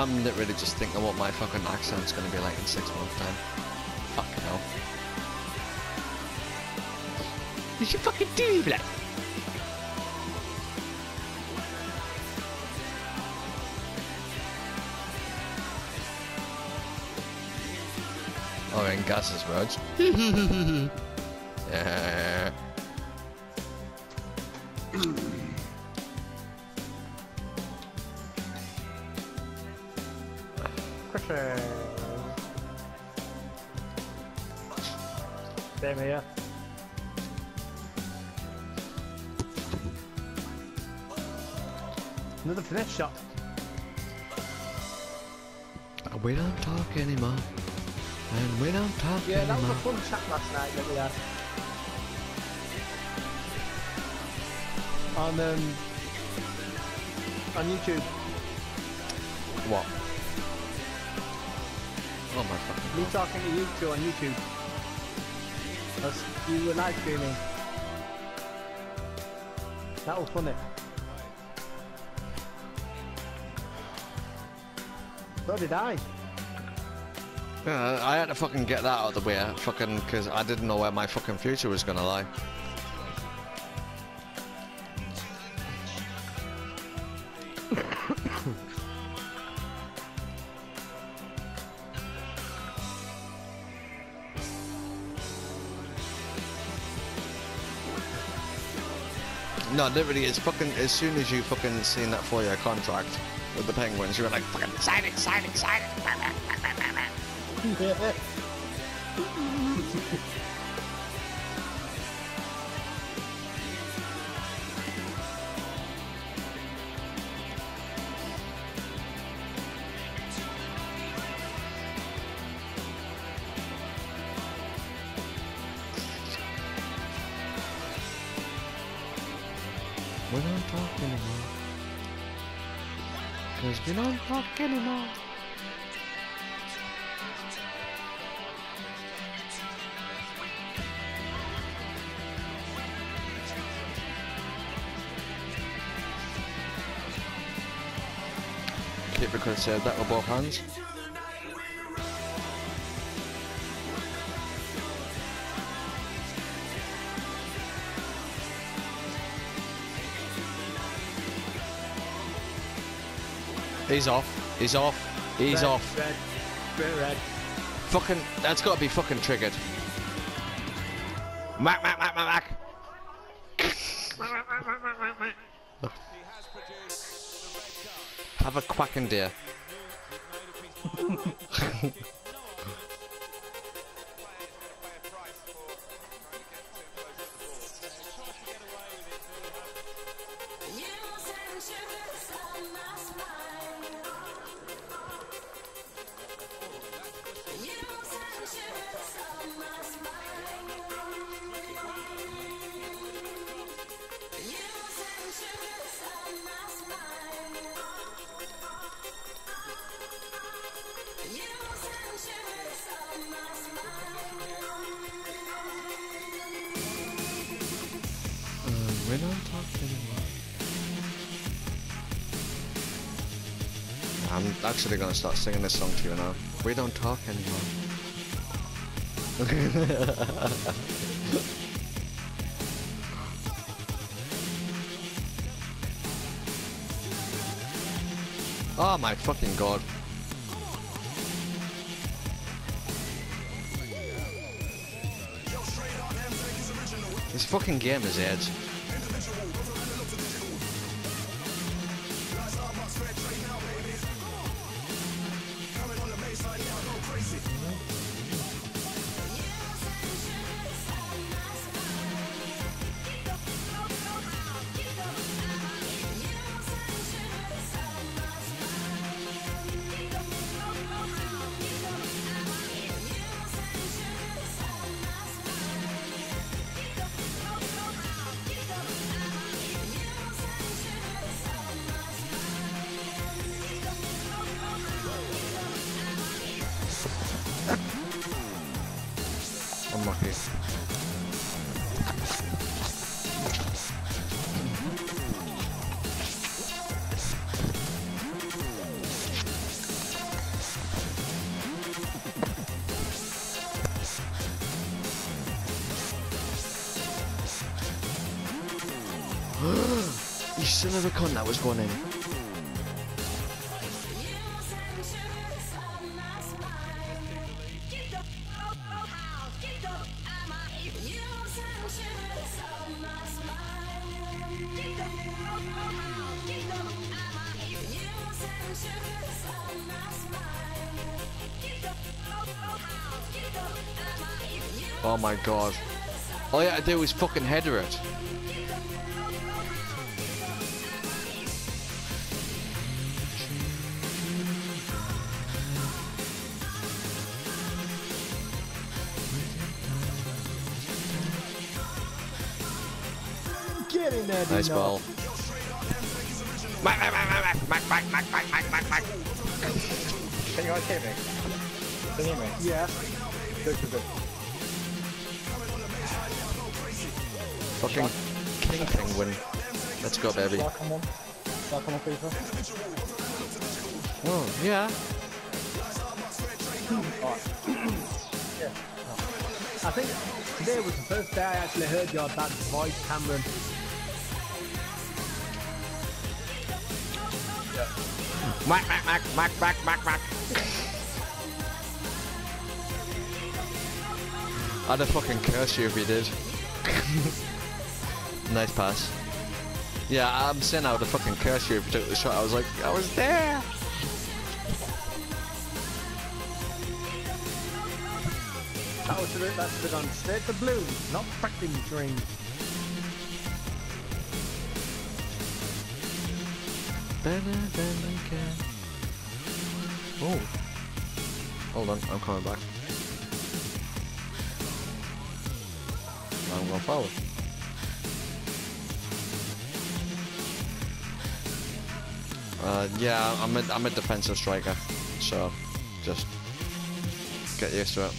I'm literally just thinking what my fucking accent's gonna be like in 6 months' time. Fucking hell. You should fucking do that. Oh, and Gus's words. Yeah. Same here. Another finesse shot. We don't talk anymore. And we don't talk Yeah, that was anymore. a fun chat last night that we had. On YouTube. What? Oh my fucking Me God. talking to you two on YouTube. As you were live streaming. That was funny. So did I. Yeah, I had to fucking get that out of the way, fucking, because I didn't know where my fucking future was gonna lie. No, literally, it's fucking, as soon as you fucking seen that 4-year contract with the Penguins, you were like, fucking sign it, sign it, sign it. We don't talk anymore. Cause we don't talk anymore. Keeper could have said that with both hands. He's off. He's off. He's Red, off. Red. Red. Fucking, that's got to be fucking triggered. Mac, mac, mac, mac, mac. Have a quacking deer. We don't talk anymore. I'm actually gonna start singing this song to you now. We don't talk anymore. Oh my fucking God. This fucking game is edge. Unlucky. You son of a cunt, that was going in. Oh my god. All you had to do was fucking header it. Get in there, Nice Dino. ball. Can you guys hear me? Can you hear me? Yeah. Good, good, good. Fucking king penguin. Let's go, baby. Shall I come on? Shall I come on, FIFA? Oh, yeah. I think today was the first day I actually heard your dad's voice, Cameron. Mac. I'd have fucking cursed you if you did. Nice pass. Yeah, I'm saying I would have fucking cursed you if you took the shot. I was like, I was there. That should have gone straight to blue, not fracking green. Oh. Hold on, I'm coming back. I'm going forward. Yeah, I'm a defensive striker, so just get used to it.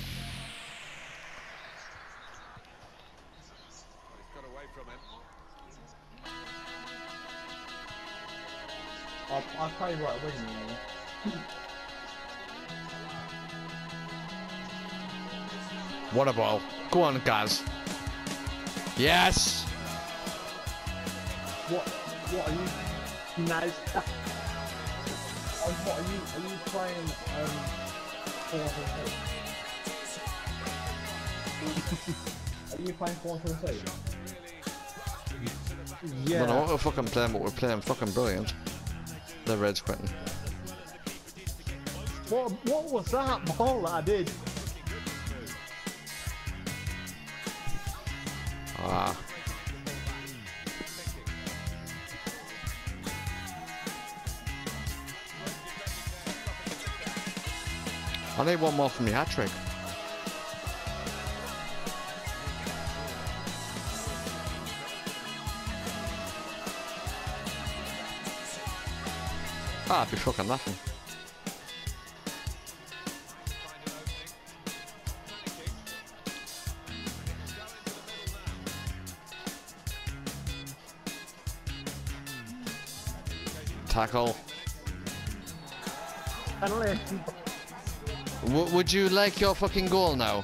I'll tell you what, wasn't it? What a ball. Go on, Gaz. Yes! What are you? Nice. What are you playing? 4-3? Are you playing 4-3? Yeah. No, no, what we're fucking playing, but we're playing fucking brilliant. The Reds quitting. What was that ball that I did? Ah. I need one more from your hat trick. Ah, I'd be fucking laughing. Tackle. Penalty. Would you like your fucking goal now?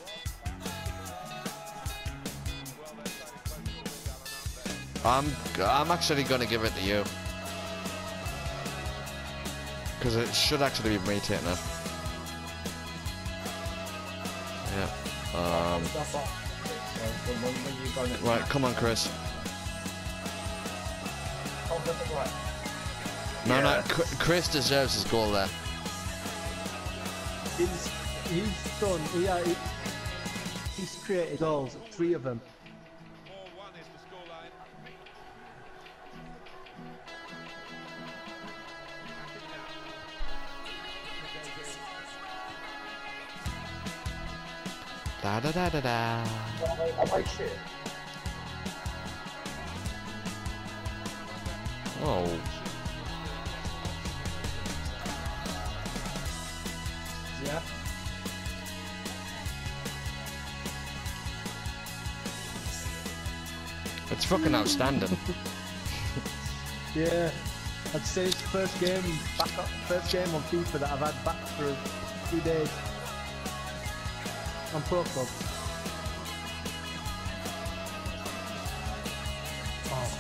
I'm actually gonna give it to you. Because it should actually be me taking it. Yeah. Right, come on, Chris. No, no, Chris deserves his goal there. He's done. He's created goals, 3 of them. Da da da da da. Oh. Yeah. It's fucking outstanding. Yeah. I'd say it's the first game on FIFA that I've had back for a few days. On Pro Club. Oh.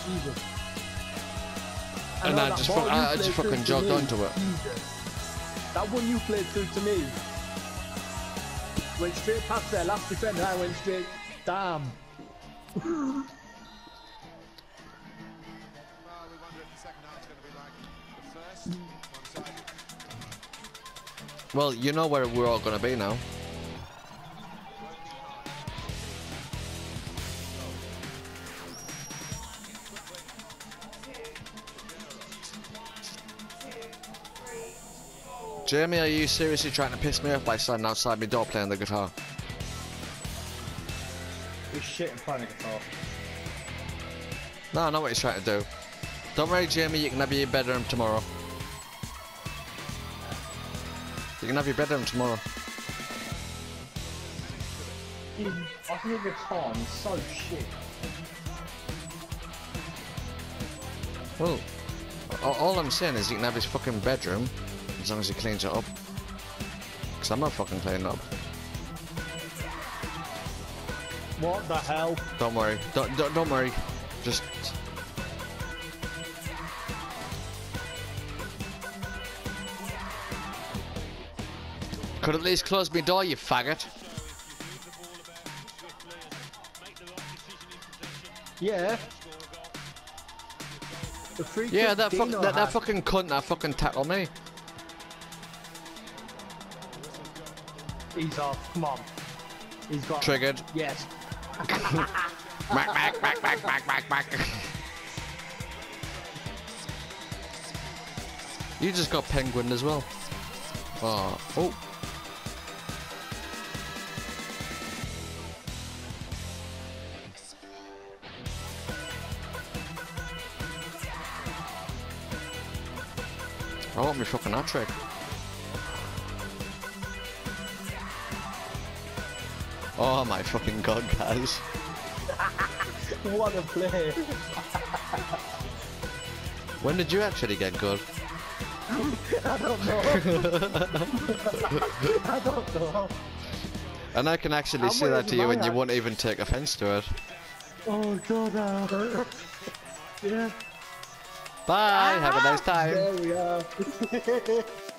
Jesus. And I just fucking jogged onto it. That one you played through to me went straight past their last defender. I went straight. Damn. Well, you know where we're all gonna be now. Jamie, are you seriously trying to piss me off by standing outside my door playing the guitar? He's shit and playing a guitar. No, I know what he's trying to do. Don't worry, Jamie, you can have your bedroom tomorrow. You can have your bedroom tomorrow. I think the guitar is so shit. Well, all I'm saying is you can have his fucking bedroom as long as he cleans it up. Because I'm not fucking cleaning it up. What the hell? Don't worry. Don't worry. Just... Could at least close my door, you faggot. Yeah. The free Yeah, kick that Dino fucking cunt that fucking tackled me. He's off. Come on. He's got. Triggered. Yes. Back. You just got penguined as well. Oh. I want me fucking hat trick. Oh my fucking god, guys. What a play. When did you actually get good? I don't know. I don't know. And I can actually say that to you and you won't even take offense to it. Oh god. Yeah. Bye, have a nice time. There we are.